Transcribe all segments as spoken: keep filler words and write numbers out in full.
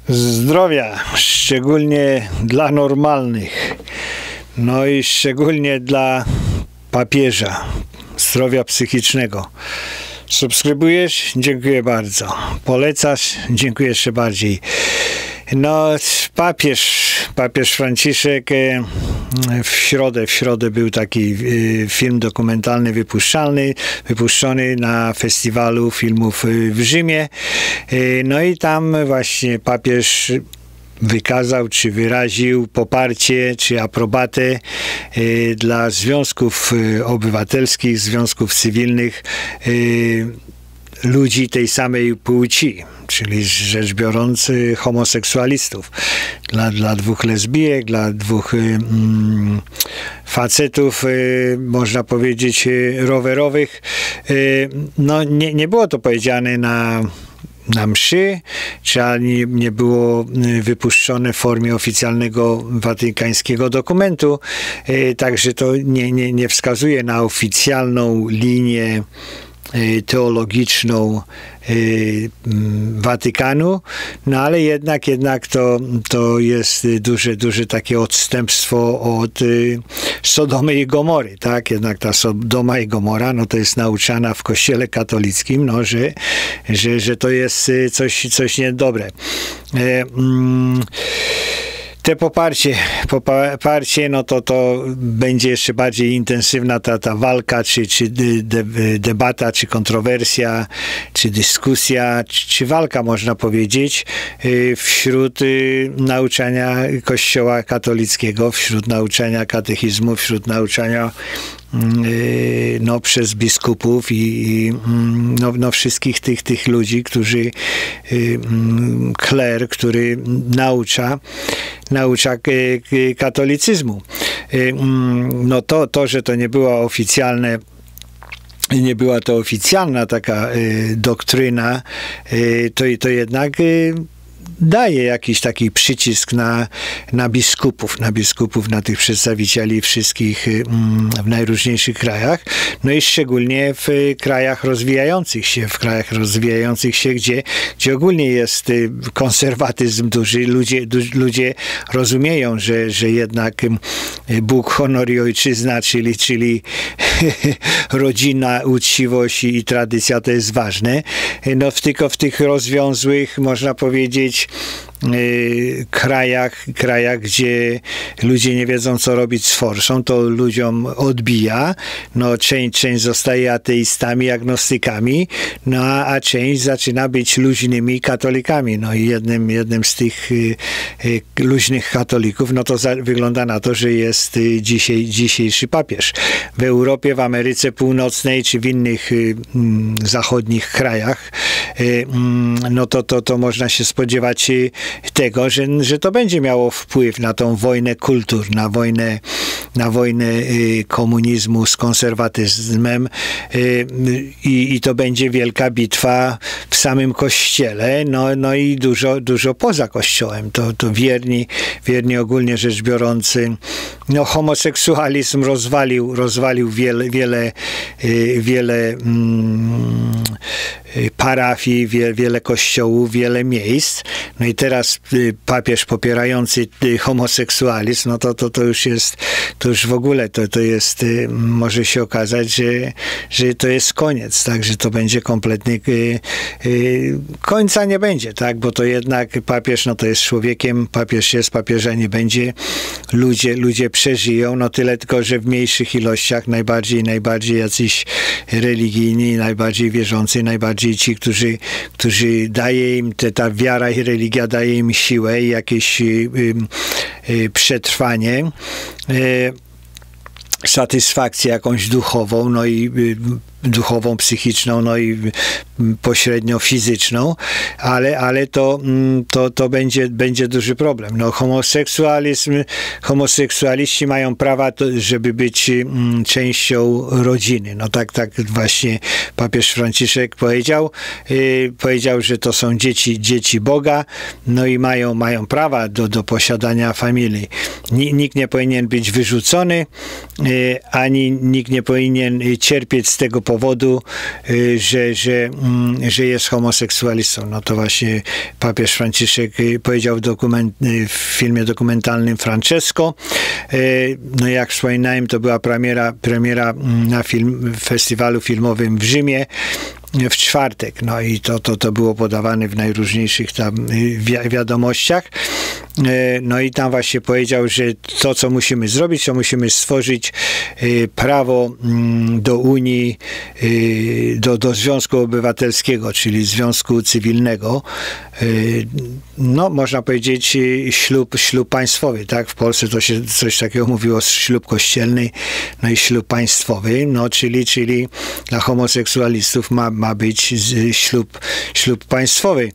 Zdrowia, szczególnie dla normalnych, no i szczególnie dla papieża, zdrowia psychicznego. Subskrybujesz? Dziękuję bardzo. Polecasz? Dziękuję jeszcze bardziej. No, papież, papież Franciszek w środę, w środę był taki film dokumentalny wypuszczalny, wypuszczony na festiwalu filmów w Rzymie. No i tam właśnie papież wykazał, czy wyraził poparcie, czy aprobatę y, dla związków y, obywatelskich, związków cywilnych y, ludzi tej samej płci, czyli rzecz biorąc y, homoseksualistów. Dla, dla dwóch lesbijek, dla dwóch y, mm, facetów, y, można powiedzieć, y, rowerowych. Y, no nie, nie było to powiedziane na na mszy, czy ani nie było wypuszczone w formie oficjalnego watykańskiego dokumentu, także to nie, nie, nie wskazuje na oficjalną linię teologiczną Watykanu, no ale jednak, jednak to, to jest duże, duże takie odstępstwo od Sodomy i Gomory, tak? Jednak ta Sodoma i Gomora, no to jest nauczana w kościele katolickim, no, że, że, że to jest coś, coś niedobre. E, mm, Te poparcie, poparcie, no to to będzie jeszcze bardziej intensywna ta, ta walka, czy, czy de, debata, czy kontrowersja, czy dyskusja, czy, czy walka, można powiedzieć, wśród nauczania Kościoła katolickiego, wśród nauczania katechizmu, wśród nauczania no, przez biskupów i, i no, no, wszystkich tych, tych ludzi, którzy kler, który naucza naucza katolicyzmu. No to, to, że to nie była oficjalne nie była to oficjalna taka doktryna, to, to jednak daje jakiś taki przycisk na, na biskupów, na biskupów, na tych przedstawicieli wszystkich mm, w najróżniejszych krajach, no i szczególnie w krajach rozwijających się, w krajach rozwijających się, gdzie, gdzie ogólnie jest konserwatyzm duży, ludzie, du, ludzie rozumieją, że, że jednak Bóg, honor i ojczyzna, czyli, czyli rodzina, uczciwość i tradycja to jest ważne. No tylko w tych rozwiązłych, można powiedzieć, krajach, krajach, gdzie ludzie nie wiedzą, co robić z forszą, to ludziom odbija. No, część, część zostaje ateistami, agnostykami, no a, a część zaczyna być luźnymi katolikami. No i jednym, jednym z tych y, y, luźnych katolików, no to za, wygląda na to, że jest y, dzisiaj, dzisiejszy papież. W Europie, w Ameryce Północnej, czy w innych y, y, zachodnich krajach, y, y, no to, to, to można się spodziewać y, tego, że, że to będzie miało wpływ na tą wojnę kultur, na wojnę, na wojnę y, komunizmu z konserwatyzmem y, i, i to będzie wielka bitwa w samym kościele, no, no i dużo, dużo poza kościołem. To, to wierni, wierni ogólnie rzecz biorąc, no homoseksualizm rozwalił, rozwalił wiele, wiele, y, wiele mm, parafii, wie, wiele kościołów, wiele miejsc. No i teraz papież popierający homoseksualizm, no to, to, to już jest, to już w ogóle to, to jest, może się okazać, że, że to jest koniec, tak, że to będzie kompletnie końca nie będzie, tak, bo to jednak papież, no to jest człowiekiem, papież jest, papieża nie będzie, ludzie, ludzie przeżyją, no tyle tylko, że w mniejszych ilościach, najbardziej, najbardziej jacyś religijni, najbardziej wierzący, najbardziej ci, którzy, którzy daje im, te, ta wiara i religia daje im siłę i jakieś y, y, przetrwanie, y, satysfakcję jakąś duchową, no i y, duchową, psychiczną, no i pośrednio fizyczną, ale, ale to, to, to będzie, będzie duży problem. No, homoseksualizm, homoseksualiści mają prawa, to, żeby być mm, częścią rodziny. No tak, tak właśnie papież Franciszek powiedział. Yy, powiedział, że to są dzieci, dzieci Boga, no i mają, mają prawa do, do posiadania familii. Nikt nie powinien być wyrzucony, yy, ani nikt nie powinien cierpieć z tego powodu, że, że, że jest homoseksualistą. No to właśnie papież Franciszek powiedział w, dokument, w filmie dokumentalnym Francesco. No jak wspominałem, to była premiera, premiera na film, festiwalu filmowym w Rzymie w czwartek. No i to, to, to było podawane w najróżniejszych tam wi- wiadomościach. No i tam właśnie powiedział, że to, co musimy zrobić, to musimy stworzyć prawo do Unii, do, do Związku Obywatelskiego, czyli Związku Cywilnego. No, można powiedzieć ślub, ślub państwowy, tak? W Polsce to się coś takiego mówiło, ślub kościelny, no i ślub państwowy, no, czyli, czyli dla homoseksualistów ma, ma być ślub, ślub państwowy.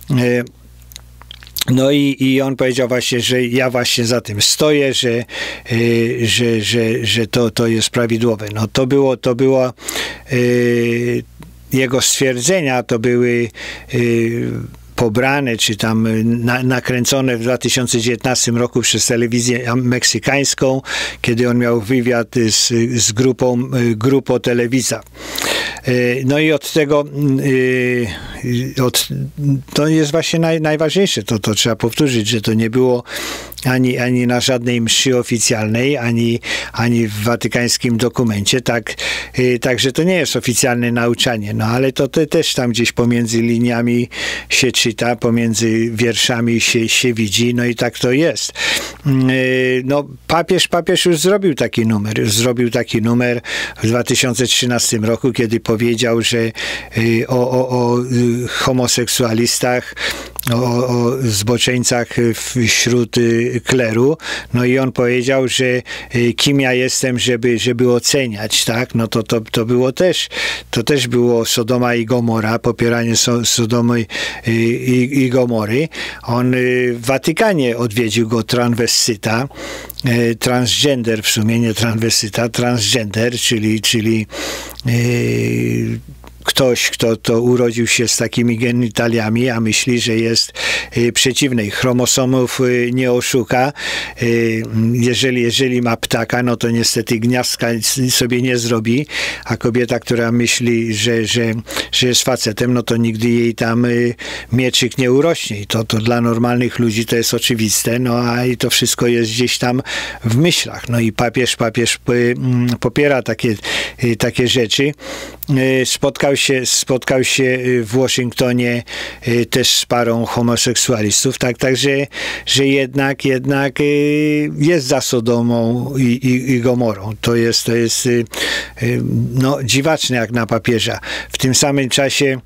No i, i on powiedział właśnie, że ja właśnie za tym stoję, że, y, że, że, że to, to jest prawidłowe. No to było, to było y, jego stwierdzenia, to były y, pobrane, czy tam na, nakręcone w dwa tysiące dziewiętnastym roku przez telewizję meksykańską, kiedy on miał wywiad z, z grupą Grupo Televisa. No i od tego od, to jest właśnie naj, najważniejsze, to, to trzeba powtórzyć, że to nie było ani, ani na żadnej mszy oficjalnej, ani, ani w watykańskim dokumencie, tak, także to nie jest oficjalne nauczanie, no ale to te, też tam gdzieś pomiędzy liniami się czyta, pomiędzy wierszami się, się widzi, no i tak to jest. No papież, papież już zrobił taki numer, zrobił taki numer w dwa tysiące trzynastym roku, kiedy powiedział, że o, o, o homoseksualistach, o, o zboczeńcach wśród kleru, no i on powiedział, że kim ja jestem, żeby, żeby oceniać, tak, no to, to, to było też, to też było Sodoma i Gomora, popieranie so, Sodomy i, i, i Gomory. On w Watykanie odwiedził go transwestyta, transgender w sumie, nie transwestyta, transgender, czyli, czyli yy, ktoś, kto to urodził się z takimi genitaliami, a myśli, że jest y, przeciwnej. Chromosomów y, nie oszuka. Y, jeżeli, jeżeli ma ptaka, no to niestety gniazdka sobie nie zrobi, a kobieta, która myśli, że, że, że jest facetem, no to nigdy jej tam y, mieczyk nie urośnie. I to, to dla normalnych ludzi to jest oczywiste, no a i to wszystko jest gdzieś tam w myślach. No i papież, papież y, popiera takie, y, takie rzeczy. Y, spotkał się, spotkał się w Waszyngtonie też z parą homoseksualistów, tak, także, że jednak, jednak jest za Sodomą i, i, i Gomorą. To jest, to jest no, dziwaczne jak na papieża. W tym samym czasie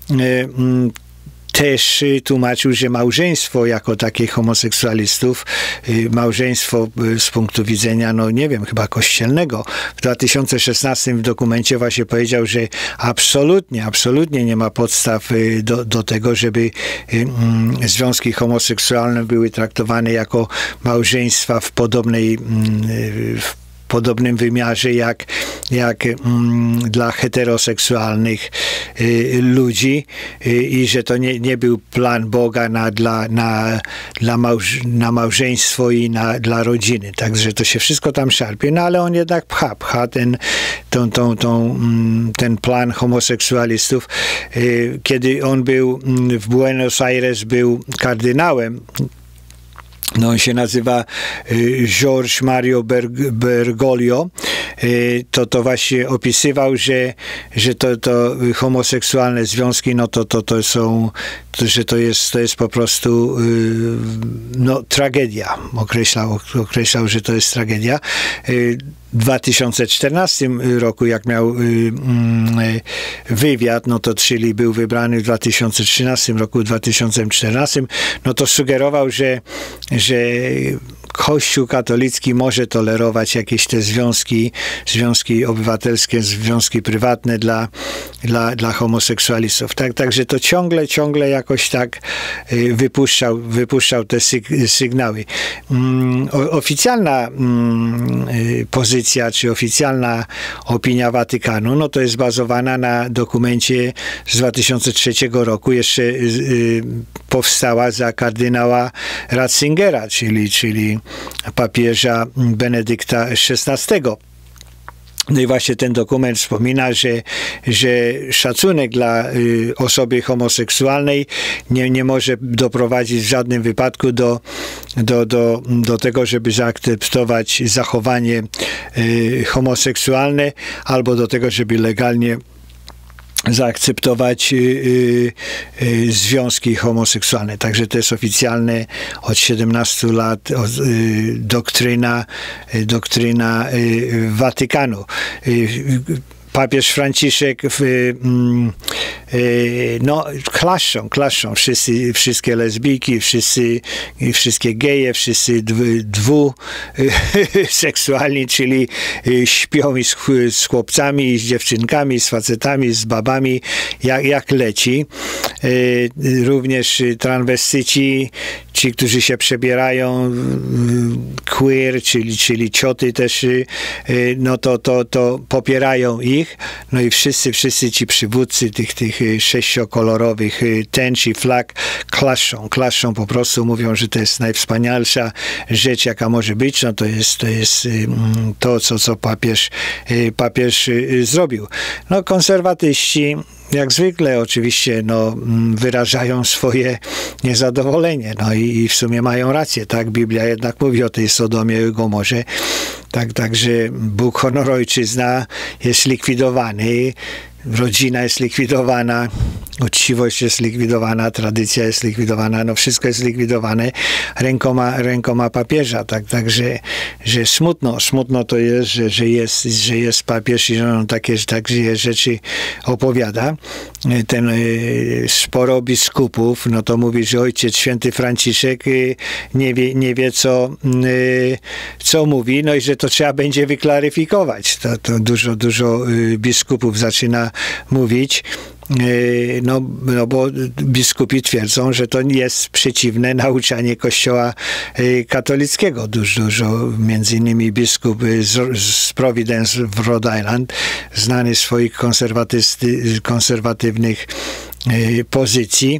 też tłumaczył, że małżeństwo jako takie homoseksualistów, małżeństwo z punktu widzenia, no nie wiem, chyba kościelnego, w dwa tysiące szesnastym w dokumencie właśnie powiedział, że absolutnie, absolutnie nie ma podstaw do, do tego, żeby mm, związki homoseksualne były traktowane jako małżeństwa w podobnej mm, w podobnym wymiarze jak, jak mm, dla heteroseksualnych y, ludzi y, i że to nie, nie był plan Boga na, dla, na, dla małż, na małżeństwo i na, dla rodziny. Także to się wszystko tam szarpie, no ale on jednak pcha, pcha ten, tą, tą, tą, mm, ten plan homoseksualistów. Y, kiedy on był w Buenos Aires, był kardynałem, no on się nazywa y, George Mario Berg, Bergoglio, y, to to właśnie opisywał, że, że to, to homoseksualne związki, no to, to, to są, to, że to jest, to jest po prostu y, no, tragedia. Określał, określał, że to jest tragedia. Y, W dwa tysiące czternastym roku, jak miał y, y, wywiad, no to czyli był wybrany w dwa tysiące trzynastym roku, w dwa tysiące czternastym, no to sugerował, że, że Kościół katolicki może tolerować jakieś te związki, związki obywatelskie, związki prywatne dla, dla, dla homoseksualistów. Tak, także to ciągle, ciągle jakoś tak y, wypuszczał, wypuszczał te syg- sygnały. Mm, o, oficjalna mm, y, pozycja, czy oficjalna opinia Watykanu, no to jest bazowana na dokumencie z dwa tysiące trzeciego roku, jeszcze y, y, powstała za kardynała Ratzingera, czyli, czyli papieża Benedykta szesnastego. No i właśnie ten dokument wspomina, że, że szacunek dla y, osoby homoseksualnej nie, nie może doprowadzić w żadnym wypadku do, do, do, do tego, żeby zaakceptować zachowanie y, homoseksualne albo do tego, żeby legalnie zaakceptować y, y, y, związki homoseksualne. Także to jest oficjalne od siedemnastu lat od, y, doktryna, y, doktryna y, Watykanu. Y, papież Franciszek w, no, klaszczą, klaszczą wszyscy, wszystkie lesbijki, wszyscy, wszystkie geje, wszyscy dwuseksualni, czyli śpią i z, z chłopcami, i z dziewczynkami, z facetami, z babami, jak, jak leci. Również transwestyci, ci, którzy się przebierają, queer, czyli, czyli cioty też, no to, to, to popierają ich. No i wszyscy, wszyscy ci przywódcy tych, tych sześciokolorowych tęcz i flag klaszczą, klaszczą po prostu, mówią, że to jest najwspanialsza rzecz, jaka może być. No to jest to, jest to co, co papież, papież zrobił. No konserwatyści jak zwykle oczywiście no, wyrażają swoje niezadowolenie. No i, i w sumie mają rację, tak? Biblia jednak mówi o tej Sodomie i Gomorze. Tak, także Bóg, honor, ojczyzna jest likwidowany, rodzina jest likwidowana, uczciwość jest likwidowana, tradycja jest likwidowana, no wszystko jest likwidowane rękoma, rękoma papieża, tak, także że smutno, smutno to jest, że, że jest, że jest papież i że on takie, takie rzeczy opowiada. Ten sporo biskupów, no to mówi, że ojciec święty Franciszek nie wie, nie wie co, co mówi, no i że to trzeba będzie wyklaryfikować. To, to dużo, dużo biskupów zaczyna mówić. No, no bo biskupi twierdzą, że to jest przeciwne nauczanie Kościoła katolickiego. Dużo, dużo między innymi biskup z, z Providence w Rhode Island, znany z swoich konserwatywnych pozycji.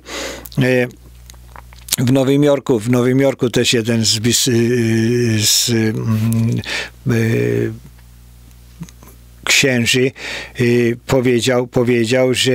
W Nowym Jorku, w Nowym Jorku też jeden z, bis, z księży y, powiedział, powiedział, że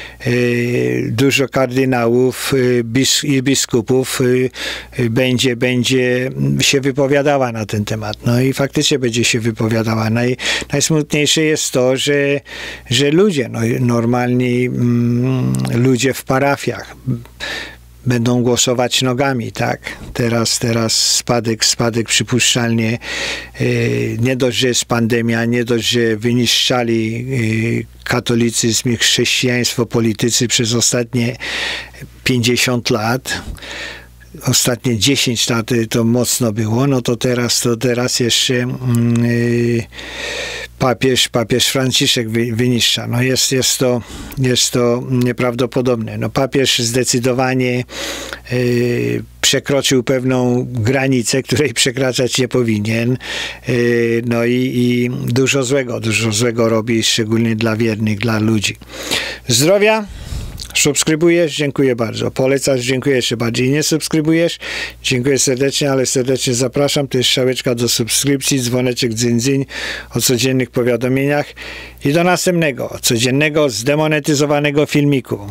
y, dużo kardynałów y, bis, i biskupów y, y, będzie, będzie się wypowiadała na ten temat. No i faktycznie będzie się wypowiadała. Naj, najsmutniejsze jest to, że, że ludzie, no, normalni mm, ludzie w parafiach będą głosować nogami, tak? Teraz, teraz spadek, spadek przypuszczalnie. Yy, nie dość, że jest pandemia, nie dość, że wyniszczali yy, katolicyzm i chrześcijaństwo politycy przez ostatnie pięćdziesiąt lat. Ostatnie dziesięć lat to mocno było, no to teraz, to teraz jeszcze yy, papież, papież Franciszek wy, wyniszcza. No jest, jest, to, jest to nieprawdopodobne. No papież zdecydowanie yy, przekroczył pewną granicę, której przekraczać nie powinien. Yy, no i, i dużo złego, dużo złego robi, szczególnie dla wiernych, dla ludzi. Zdrowia! Subskrybujesz? Dziękuję bardzo. Polecasz? Dziękuję jeszcze bardziej. Nie subskrybujesz? Dziękuję serdecznie, ale serdecznie zapraszam. To jest strzałeczka do subskrypcji, dzwoneczek dzyń, dzyń o codziennych powiadomieniach i do następnego, codziennego, zdemonetyzowanego filmiku.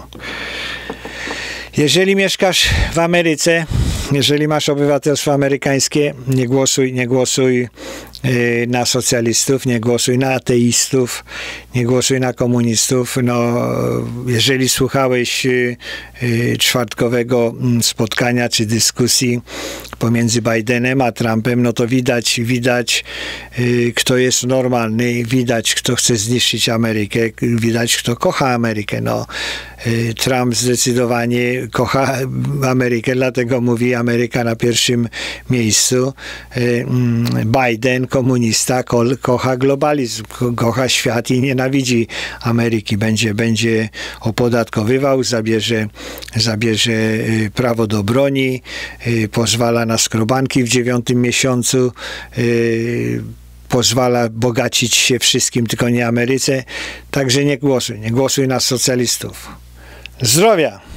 Jeżeli mieszkasz w Ameryce, jeżeli masz obywatelstwo amerykańskie, nie głosuj, nie głosuj yy, na socjalistów, nie głosuj na ateistów, nie głosuj na komunistów. No, jeżeli słuchałeś yy, yy, czwartkowego spotkania czy dyskusji pomiędzy Bidenem a Trumpem, no to widać, widać yy, kto jest normalny, widać, kto chce zniszczyć Amerykę, widać, kto kocha Amerykę. No, yy, Trump zdecydowanie kocha Amerykę, dlatego mówi Ameryka na pierwszym miejscu. Biden, komunista, ko kocha globalizm, ko kocha świat i nienawidzi Ameryki. Będzie, będzie opodatkowywał, zabierze, zabierze prawo do broni, pozwala na skrobanki w dziewiątym miesiącu, pozwala bogacić się wszystkim, tylko nie Ameryce. Także nie głosuj, nie głosuj na socjalistów. Zdrowia!